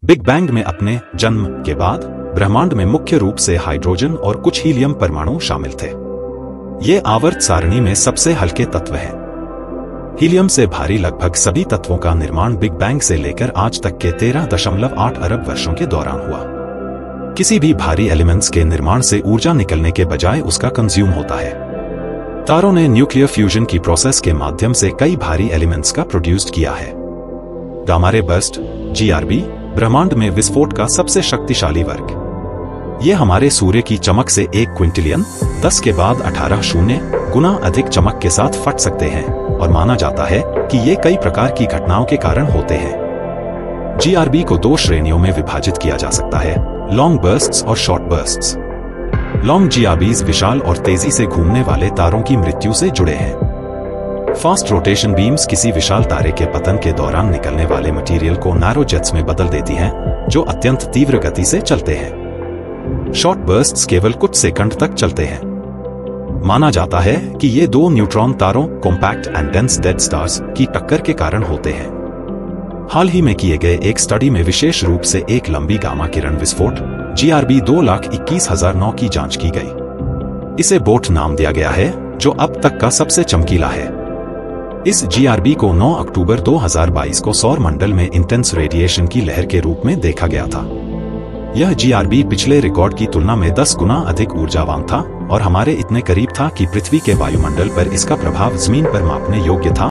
Big bang में अपने जन्म के बाद ब्रह्मांड में मुख्य रूप से हाइड्रोजन और कुछ हीलियम परमाणु शामिल थे। ये आवर्त सारणी में सबसे हल्के तत्व हैं। हीलियम से भारी लगभग सभी तत्वों का निर्माण बिग बैंग से लेकर आज तक के 13.8 अरब वर्षों के दौरान हुआ। किसी भी भारी एलिमेंट्स के निर्माण से ऊर्जा निकलने के बजाय उसका कंज्यूम होता है। तारों ने न्यूक्लियर फ्यूजन की प्रोसेस के माध्यम से कई भारी एलिमेंट्स का प्रोड्यूस किया है। गामा रे बर्स्ट (GRB) ब्रह्मांड में विस्फोट का सबसे शक्तिशाली वर्ग। ये हमारे सूर्य की चमक से 1 क्विंटिलियन 10 के बाद 18 शून्य गुना अधिक चमक के साथ फट सकते हैं और माना जाता है कि ये कई प्रकार की घटनाओं के कारण होते हैं। GRB को 2 श्रेणियों में विभाजित किया जा सकता है, लॉन्ग बर्स्ट्स और शॉर्ट बर्स्ट्स। लॉन्ग GRBs विशाल और तेजी से घूमने वाले तारों की मृत्यु से जुड़े हैं। फास्ट रोटेशन बीम्स किसी विशाल तारे के पतन के दौरान निकलने वाले मटेरियल को नैरो जेट्स में बदल देती हैं, जो अत्यंत तीव्र गति से चलते हैं। शॉर्ट बर्स्ट्स केवल कुछ सेकंड तक चलते हैं। माना जाता है कि ये 2 न्यूट्रॉन तारों compact and dense dead stars की टक्कर के कारण होते हैं। हाल ही में किए गए एक स्टडी में विशेष रूप से एक लंबी गामा किरण विस्फोट GRB 2,21,009 की जांच की गई। इसे बोट नाम दिया गया है, जो अब तक का सबसे चमकीला है। इस GRB को 9 अक्टूबर 2022 को सौर मंडल में इंटेंस रेडिएशन की लहर के रूप में देखा गया था। यह GRB पिछले रिकॉर्ड की तुलना में 10 गुना अधिक ऊर्जावान था और हमारे इतने करीब था कि पृथ्वी के वायुमंडल पर इसका प्रभाव जमीन पर मापने योग्य था।